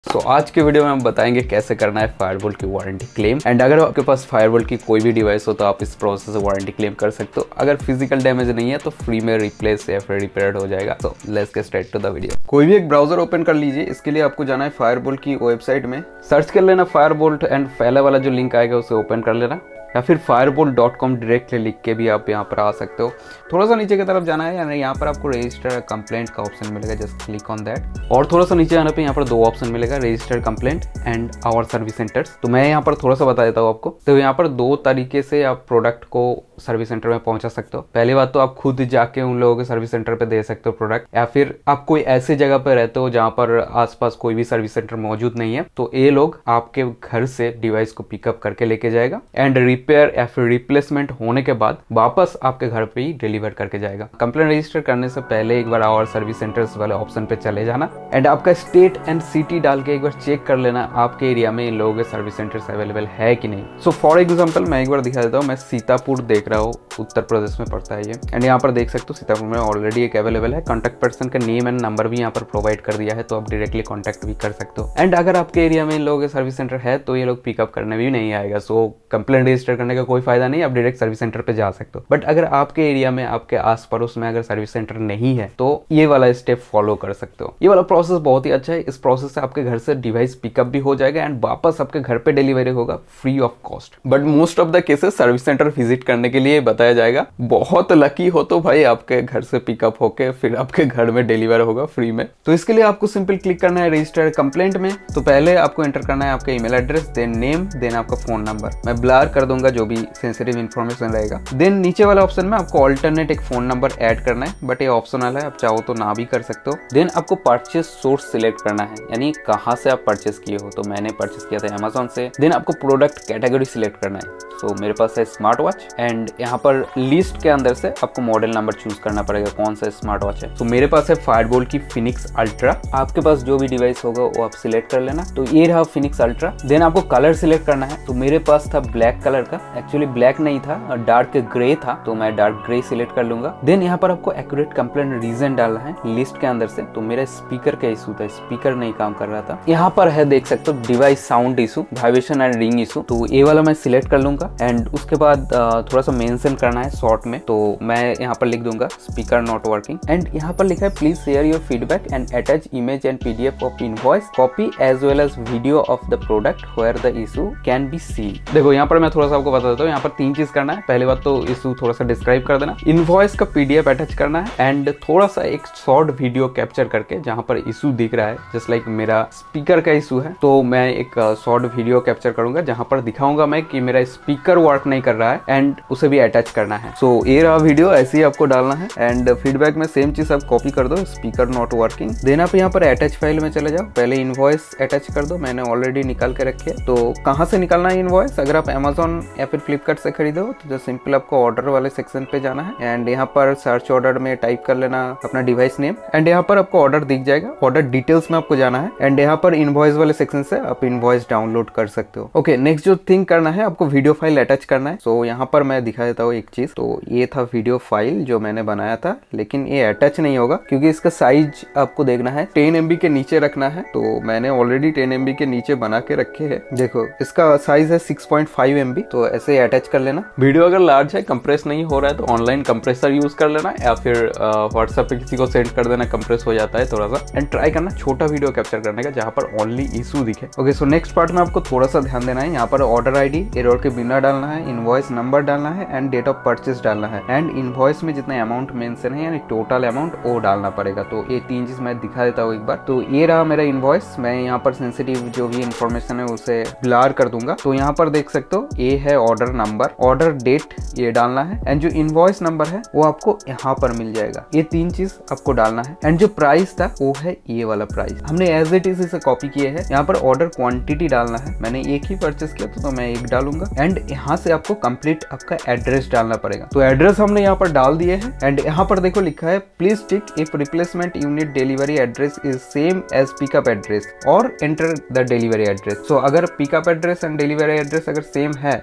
आज के वीडियो में हम बताएंगे कैसे करना है फायरवॉल की वारंटी क्लेम। एंड अगर आपके पास फायरवॉल की कोई भी डिवाइस हो तो आप इस प्रोसेस से वारंटी क्लेम कर सकते हो। अगर फिजिकल डैमेज नहीं है तो फ्री में रिप्लेस या फिर रिपेयर हो जाएगा। तो let's get start to the video. कोई भी एक ब्राउजर ओपन कर लीजिए। इसके लिए आपको जाना है फायरवॉल की वेबसाइट में, सर्च कर लेना फायरवॉल एंड पहले वाला जो लिंक आएगा उसे ओपन कर लेना, या फिर firewall.com डायरेक्टली लिख के भी आप यहाँ पर आ सकते हो। थोड़ा सा नीचे की तरफ जाना है, यानी यहाँ पर आपको रजिस्टर कंप्लेंट का ऑप्शन मिलेगा, जस्ट क्लिक ऑन दैट। और थोड़ा सा नीचे आने पे यहाँ पर दो ऑप्शन मिलेगा, register complaint and our service centres. तो मैं यहाँ पर थोड़ा सा बता देता हूँ आपको। तो यहाँ पर दो तरीके से आप प्रोडक्ट को सर्विस सेंटर में पहुंचा सकते हो। पहली बात तो आप खुद जाके उन लोगों के सर्विस सेंटर पे दे सकते हो प्रोडक्ट, या फिर आप कोई ऐसे जगह पे रहते हो जहाँ पर आसपास कोई भी सर्विस सेंटर मौजूद नहीं है, तो ये लोग आपके घर से डिवाइस को पिकअप करके लेके जाएगा एंड रिपेयर या फिर रिप्लेसमेंट होने के बाद वापस आपके घर पे ही डिलीवर करके जाएगा। कंप्लेंट रजिस्टर करने से पहले एक बार आवर सर्विस सेंटर्स वाले ऑप्शन पे चले जाना एंड आपका स्टेट एंड सिटी डाल के एक बार चेक कर लेना आपके एरिया में इन लोगों के सर्विस सेंटर्स अवेलेबल है कि नहीं। सो फॉर एग्जाम्पल मैं एक बार दिखा देता हूँ। मैं सीतापुर देख रहा हूँ, उत्तर प्रदेश में पड़ता है ये। एंड यहाँ पर देख सकते हो सीतापुर में ऑलरेडी एक अवेलेबल है। कॉन्टैक्ट पर्सन का नेम एंड नंबर भी यहाँ पर प्रोवाइड कर दिया है, तो आप डायरेक्टली कॉन्टैक्ट भी कर सकते हो। एंड अगर आपके एरिया में इन लोगों के सर्विस सेंटर है तो ये लोग पिकअप करने भी नहीं आएगा। सो कंप्लेंट रजिस्टर करने का कोई फायदा नहीं, आप डायरेक्ट सर्विस सेंटर पे जा सकते हो। बट अगर आपके एरिया में, आपके आस पड़ोस में अगर सर्विस सेंटर नहीं है तो ये वाला स्टेप फॉलो कर सकते हो। ये वाला प्रोसेस बहुत ही अच्छा है। इस प्रोसेस से आपके घर से डिवाइस पिकअप भी हो जाएगा एंड वापस आपके घर पे डिलीवरी होगा free of cost. But most of the cases service centre visit करने के लिए बताया जाएगा। बहुत लकी हो तो भाई आपके घर से पिकअप होके फिर आपके घर में डिलीवर होगा फ्री में। तो इसके लिए आपको सिंपल क्लिक करना है रजिस्टर कंप्लेंट में। तो पहले आपको एंटर करना है आपका email address, then name, then आपका फोन नंबर। मैं ब्लर कर दूंगा जो भी सेंसिटिव इन्फॉर्मेशन रहेगा। देन नीचे वाला ऑप्शन में आपको ऑल्टरनेट एक फोन नंबर ऐड करना है, बट ये ऑप्शनल है, आप चाहो तो ना भी कर सकते हो। देन आपको परचेस सोर्स सिलेक्ट करना है, यानी कहाँ से आप परचेस किए हो। तो मैंने परचेस किया था अमेजोन से। देन आपको प्रोडक्ट कैटेगरी सिलेक्ट करना है। सो मेरे पास है स्मार्ट वॉच एंड यहाँ पर लिस्ट के अंदर से आपको मॉडल नंबर चूज करना पड़ेगा कौन सा स्मार्ट वॉच है। तो मेरे पास है फायरवॉल की फिनिक्स अल्ट्रा। आपके पास जो भी डिवाइस होगा वो आप सिलेक्ट कर लेना। तो ये रहा फिनिक्स अल्ट्रा। देन आपको कलर सिलेक्ट करना है। तो मेरे पास था ब्लैक कलर का, एक्चुअली ब्लैक नहीं था, डार्क ग्रे था, तो मैं डार्क ग्रे सिलेक्ट कर लूंगा। देन यहाँ पर आपको एक्यूरेट कंप्लेंट रीजन डालना है लिस्ट के अंदर से। तो मेरा स्पीकर का इशू था, स्पीकर नहीं काम कर रहा था। यहाँ पर है देख सकते हो device sound issue, vibration and ring issue. तो ये वाला मैं सिलेक्ट कर लूंगा एंड उसके बाद थोड़ा सा मेंशन करना है शॉर्ट में। तो मैं यहाँ पर लिख दूंगा स्पीकर नॉट वर्किंग एंड यहाँ पर लिखा है please share your feedback and attach image and PDF of invoice copy as well as video of the product where the issue can be seen. देखो यहाँ पर मैं थोड़ा सा आपको बता देता हूँ। यहाँ पर 3 चीज करना है। पहली बात तो इशू थोड़ा सा डिस्क्राइब कर देना, इनवॉइस का पीडीएफ अटैच करना है एंड थोड़ा सा एक शॉर्ट वीडियो कैप्चर करके जहाँ पर इशू दिख रहा है, जस्ट लाइक मेरा स्पीकर का इशू है, तो मैं एक शॉर्ट वीडियो कैप्चर करूंगा जहाँ पर दिखाऊंगा मैं कि मेरा स्पीकर वर्क नहीं कर रहा है एंड उसे भी अटैच करना है। सो ये रहा वीडियो, ऐसे ही आपको डालना है एंड फीडबैक में सेम चीज आप कॉपी कर दो, स्पीकर नॉट वर्किंग। देन आप यहाँ पर अटैच फाइल में चले जाओ, पहले इनवॉइस अटैच कर दो। मैंने ऑलरेडी निकाल के रखी है। तो कहाँ से निकालना है इनवॉइस? अगर आप अमेजोन या फिर फ्लिपकार्ट से खरीदो तो जो सिंपल आपको ऑर्डर वाले सेक्शन पे जाना है एंड यहाँ पर सर्च ऑर्डर में टाइप कर लेना अपना डिवाइस नेम एंड यहाँ पर आपको ऑर्डर दिख जाएगा। ऑर्डर डिटेल्स में आपको जाना है एंड यहाँ पर इनवॉइस वाले सेक्शन से आप इनवॉइस डाउनलोड कर सकते हो। ओके, नेक्स्ट जो थिंग करना है, आपको वीडियो फाइल अटैच करना है। सो यहाँ पर मैं दिखा देता हूँ एक चीज। तो ये था वीडियो फाइल जो मैंने बनाया था, लेकिन ये अटैच नहीं होगा क्योंकि इसका साइज आपको देखना है 10 MB के नीचे रखना है। तो मैंने ऑलरेडी 10 MB के नीचे बना के रखे है। देखो इसका साइज है 6.5 MB। तो ऐसे अटैच कर लेना। वीडियो अगर लार्ज है, कंप्रेस नहीं हो रहा है, तो ऑनलाइन कंप्रेसर यूज कर लेना या फिर व्हाट्सएप पे किसी को सेंड कर देना, कंप्रेस हो जाता है थोड़ा सा। एंड ट्राई करना छोटा वीडियो कैप्चर करने का जहाँ पर ओनली इशू दिखे। ओके, सो नेक्स्ट पार्ट में आपको थोड़ा सा ध्यान देना है। यहाँ पर ऑर्डर आईडी, एरर के बिना डालना है, इनवॉइस नंबर डालना है एंड डेट ऑफ परचेस डालना है एंड इनवॉइस में जितना अमाउंट मेंशन है यानी टोटल अमाउंट वो डालना पड़ेगा। तो ये 3 चीज मैं दिखा देता हूँ एक बार। तो ये रहा मेरा इनवॉइस। मैं यहाँ पर सेंसिटिव जो भी इन्फॉर्मेशन है उसे ब्लर कर दूंगा। तो यहाँ पर देख सकते हो ये है ऑर्डर नंबर, ऑर्डर डेट ये डालना है एंड जो इनवॉइस नंबर है वो आपको यहाँ पर मिल जाएगा। ये 3 चीज आपको डालना है एंड जो प्राइस था वो है ये वाला प्राइस। हमने एज इट इज इसे कॉपी किए हैं। यहाँ पर ऑर्डर क्वांटिटी डालना है। मैंने एक ही परचेस किया तो मैं एक डालूंगा एंड यहाँ से आपको कंप्लीट आपका एड्रेस डालना पड़ेगा। तो एड्रेस हमने यहाँ पर डाल दिए हैं एंड यहाँ पर देखो लिखा है please tick if replacement unit delivery address is same as pickup address और enter the delivery address. So अगर pickup address and delivery address अगर सेम है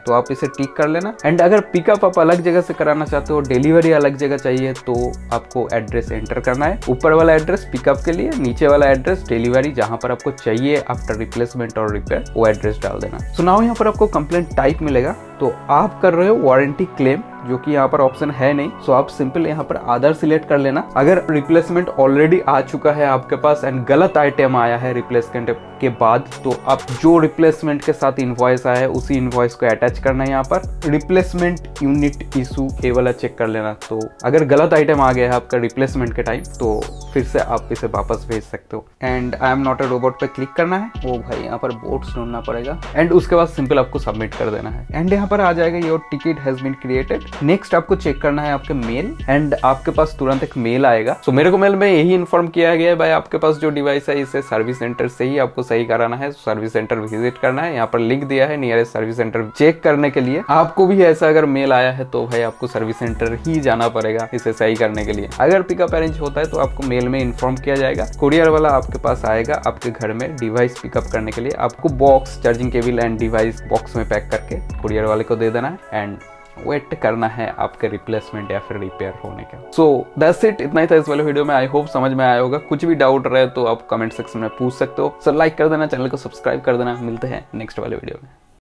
तो आप इसे टिक कर लेना। एंड अगर पिकअप आप अलग जगह से कराना चाहते हो, डिलीवरी अलग जगह चाहिए, तो आपको एड्रेस एंटर करना है। ऊपर वाला एड्रेस पिकअप के लिए, नीचे वाला एड्रेस डिलीवरी जहां पर आपको चाहिए आफ्टर रिप्लेसमेंट और रिपेयर, वो एड्रेस डाल देना। सो नाउ यहाँ पर आपको कंप्लेंट टाइप मिलेगा, तो आप कर रहे हो वारंटी क्लेम, जो कि यहाँ पर ऑप्शन है नहीं। सो आप सिंपल यहाँ पर आधार सिलेक्ट कर लेना। अगर रिप्लेसमेंट ऑलरेडी आ चुका है आपके पास एंड गलत आइटम आया है रिप्लेसमेंट के बाद, तो आप जो रिप्लेसमेंट के साथ इनवॉइस आया है उसी इनवॉइस को अटैच करना है। यहाँ पर रिप्लेसमेंट यूनिट इशू ये वाला चेक कर लेना। तो अगर गलत आइटम आ गया है आपका रिप्लेसमेंट के टाइम, तो फिर से आप इसे वापस भेज सकते हो। And I am not a robot पे क्लिक करना है। वो भाई यहाँ पर बोट्स ढूंढना पड़ेगा एंड उसके बाद सिंपल आपको सबमिट कर देना है। एंड यहाँ पर आ जाएगा your ticket has been created. Next आपको चेक करना है आपके मेल, एंड आपके पास तुरंत एक मेल आएगा। सो मेरे को मेल में यही इन्फॉर्म किया गया है भाई आपके पास जो डिवाइस है इसे सर्विस सेंटर से ही आपको सही कराना है। सर्विस सेंटर विजिट करना है। यहाँ पर लिंक दिया है नियरेस्ट सर्विस सेंटर चेक करने के लिए। आपको भी ऐसा अगर मेल आया है तो भाई आपको सर्विस सेंटर ही जाना पड़ेगा इसे सही करने के लिए। अगर पिकअप अरेंज होता है तो आपको मेल में इन्फॉर्म किया जाएगा। कुरियर वाला आपके पास आएगा आपके घर में डिवाइस पिकअप करने के लिए। आपको box, charging cable and device box में पैक करके कुरियर वाले को दे देना है एंड वेट करना है आपके रिप्लेसमेंट या फिर रिपेयर होने का। सो दैट्स इट, इतना ही था इस वाले वीडियो में। आई होप समझ में आया होगा। कुछ भी डाउट रहे तो आप कमेंट सेक्शन में पूछ सकते हो। सो लाइक कर देना, चैनल को सब्सक्राइब कर देना। मिलते हैं नेक्स्ट वाले वीडियो में।